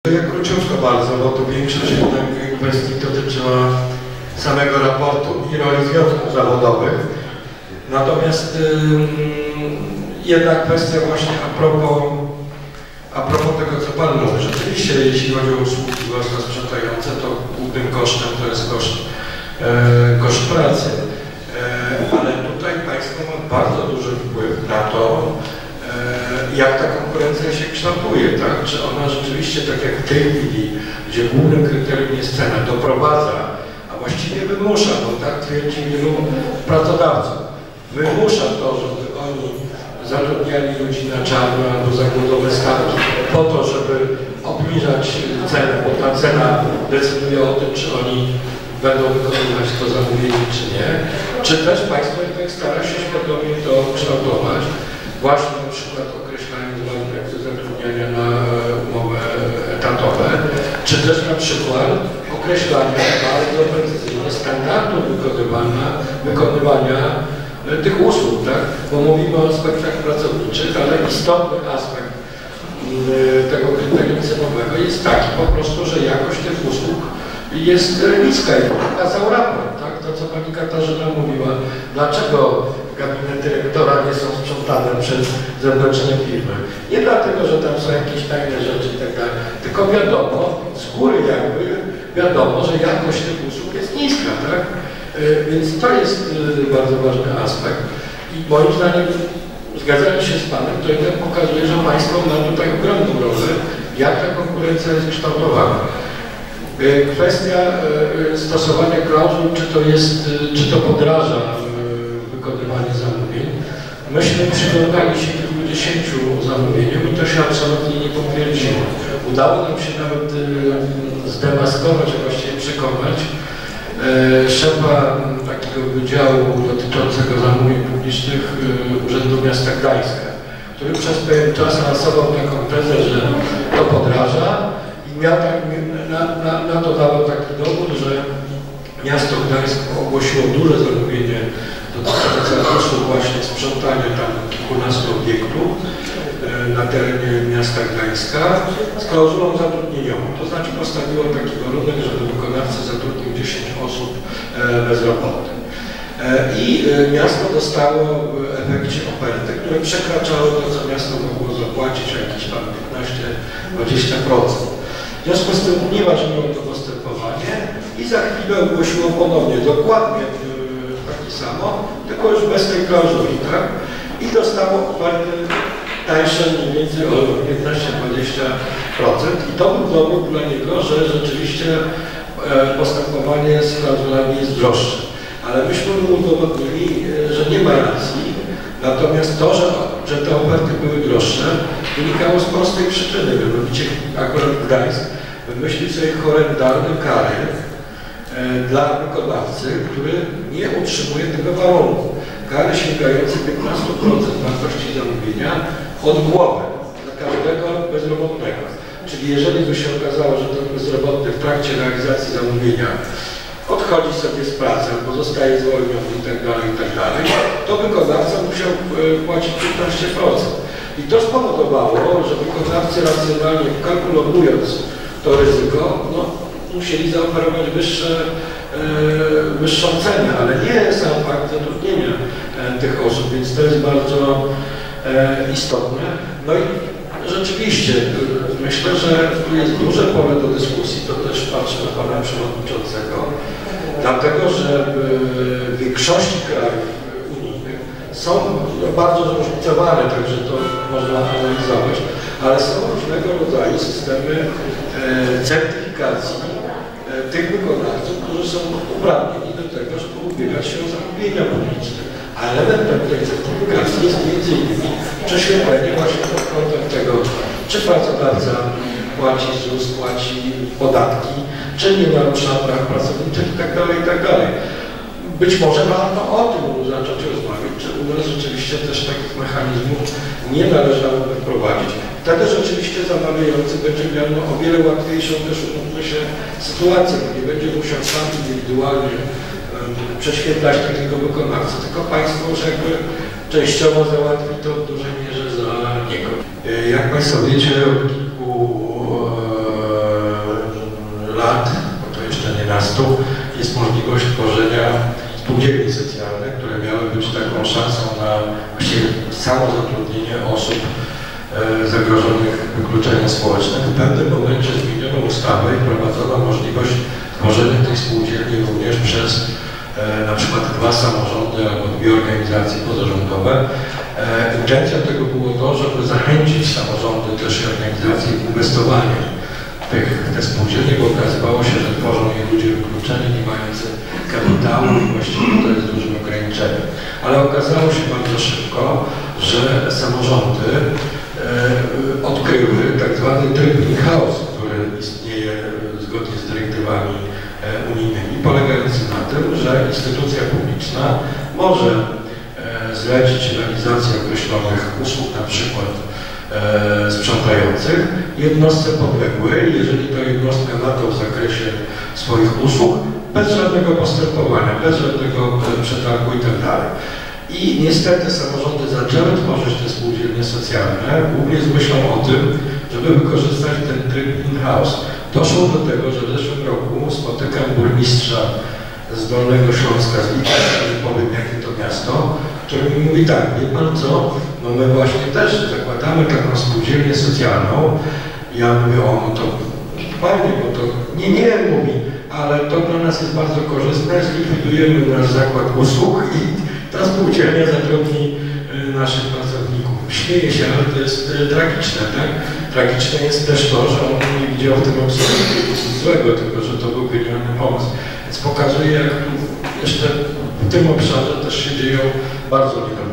Ja króciutko bardzo, bo tu większość jednak kwestii dotyczyła samego raportu i roli związków zawodowych. Natomiast jedna kwestia właśnie a propos tego, co Pan mówi. Rzeczywiście, jeśli chodzi o usługi własnosprzątające, to głównym kosztem to jest koszt pracy. Ale tutaj Państwo ma bardzo duży wpływ na to, jak ta konkurencja się kształtuje, tak? Czy ona rzeczywiście, tak jak w tej chwili, gdzie głównym kryterium jest cena, doprowadza, a właściwie wymusza, bo tak twierdzi wielu pracodawców, wymusza to, żeby oni zatrudniali ludzi na czarno albo za głodowe stawki po to, żeby obniżać cenę, bo ta cena decyduje o tym, czy oni będą wykonywać to zamówienie, czy nie. Czy też Państwo jednak stara się świadomie to kształtować, właśnie na przykład określając warunek zatrudniania na umowy etatowe, czy też na przykład określania bardzo precyzyjnie standardu wykonywania tych usług, tak? Bo mówimy o aspektach pracowniczych, ale istotny aspekt tego kryterium cenowego jest taki po prostu, że jakość tych usług jest niska i pokazał raport, tak? To, co Pani Katarzyna mówiła, dlaczego gabinety dyrektora nie są sprzątane przez zewnętrzne firmy. Nie dlatego, że tam są jakieś tajne rzeczy i tak dalej, tylko wiadomo, z góry jakby wiadomo, że jakość tych usług jest niska, tak? Więc to jest bardzo ważny aspekt i moim zdaniem, zgadzając się z Panem, to jednak pokazuje, że Państwo ma tutaj ogromną rolę, jak ta konkurencja jest kształtowana. Kwestia stosowania klauzul, czy to podraża wykonywanie zamówień. Myśmy przyglądali się kilkudziesięciu zamówieniom i to się absolutnie nie potwierdziło. Udało nam się nawet zdemaskować, a właściwie przekonać szefa takiego wydziału dotyczącego zamówień publicznych Urzędu Miasta Gdańska, który przez pewien czas lansował taką tezę, że to podraża i miał tak, na to dawał taki dowód, że miasto Gdańsk ogłosiło duże zamówienie dotyczące usług właśnie sprzątania tam kilkunastu obiektów na terenie miasta Gdańska z klauzulą zatrudnieniową. To znaczy postawiło taki warunek, żeby wykonawca zatrudnił 10 osób bezrobotnych. I miasto dostało w efekcie oferty, które przekraczały to, co miasto mogło zapłacić, jakieś tam 15-20%. W związku z tym unieważniło to postępowanie i za chwilę ogłosiło ponownie dokładnie takie samo, tylko już bez tej klauzuli, tak? I dostało oferty tańsze mniej więcej o 15-20%. I to był dowód dla niego, że rzeczywiście postępowanie z klauzulami jest droższe. Ale myśmy mu udowodnili, że nie ma racji, natomiast to, że te oferty były droższe, wynikało z prostej przyczyny. Mianowicie akurat Gdańsk wymyślił sobie horrendalne kary dla wykonawcy, który nie utrzymuje tego warunku. Kary sięgające 15% wartości zamówienia od głowy dla każdego bezrobotnego. Czyli jeżeli by się okazało, że ten bezrobotny w trakcie realizacji zamówienia odchodzi sobie z pracy albo zostaje zwolniony i tak dalej, to wykonawca musiał płacić 15%. I to spowodowało, że wykonawcy racjonalnie kalkulując to ryzyko, no, musieli zaoferować wyższą cenę, ale nie sam fakt zatrudnienia tych osób, więc to jest bardzo istotne. No i rzeczywiście myślę, że tu jest duże pole do dyskusji, to też patrzę na Pana Przewodniczącego, dlatego że w większości krajów unijnych są bardzo zróżnicowane, także to można analizować, ale są różnego rodzaju systemy certyfikacji tych wykonawców, którzy są uprawnieni do tego, żeby ubiegać się o zamówienia publiczne. A elementem tej certyfikacji jest m.in. prześwietlenie właśnie pod kątem tego, czy pracodawca płaci ZUS, płaci podatki, czy nie narusza praw pracowniczych itd. Być może warto o tym zacząć rozmawiać, czy u nas rzeczywiście też takich mechanizmów nie należałoby wprowadzić. Wtedy rzeczywiście zamawiający będzie miał o wiele łatwiejszą też, umówmy się, sytuację, bo nie będzie musiał sam indywidualnie prześwietlać takiego wykonawcy, tylko państwo już jakby częściowo załatwi to w dużej mierze za niego. Jak Państwo wiecie, od kilku miastu jest możliwość tworzenia spółdzielni socjalnych, które miały być taką szansą na właściwie samozatrudnienie osób zagrożonych wykluczeniem społecznym. W pewnym momencie zmieniono ustawę i wprowadzono możliwość tworzenia tej spółdzielni również przez na przykład 2 samorządy albo 2 organizacje pozarządowe. Intencją tego było to, żeby zachęcić samorządy też i organizacje w inwestowanie w te spółdzielnie, bo okazywało się, że tworzą je ludzie wykluczeni, nie mający kapitału i właściwie to jest dużym ograniczeniem. Ale okazało się bardzo szybko, że samorządy odkryły tak zwany tryb in-house, który istnieje zgodnie z dyrektywami unijnymi, polegający na tym, że instytucja publiczna może zlecić realizację określonych usług, na przykład sprzątających, jednostce podległej, jeżeli ta jednostka na to w zakresie swoich usług, bez żadnego postępowania, bez żadnego przetargu itd. I niestety samorządy zaczęły tworzyć te spółdzielnie socjalne, głównie z myślą o tym, żeby wykorzystać ten tryb in-house. Doszło do tego, że w zeszłym roku spotykam burmistrza z Dolnego Śląska, z Liczy, który powiem, jakie to miasto, który mi mówi tak, wie pan co, no my właśnie też zakładamy taką spółdzielnię socjalną. Ja mówię, o, no to fajnie, bo to nie, mówi, ale to dla nas jest bardzo korzystne, zlikwidujemy nasz zakład usług i ta spółdzielnia zatrudni naszych pracowników. Śmieje się, ale to jest tragiczne, tak? Tragiczne jest też to, że on nie widział w tym absolutnie nic złego, tylko że to był genialny pomysł. Więc pokazuje, jak tu jeszcze w tym obszarze też się dzieją bardzo niedobre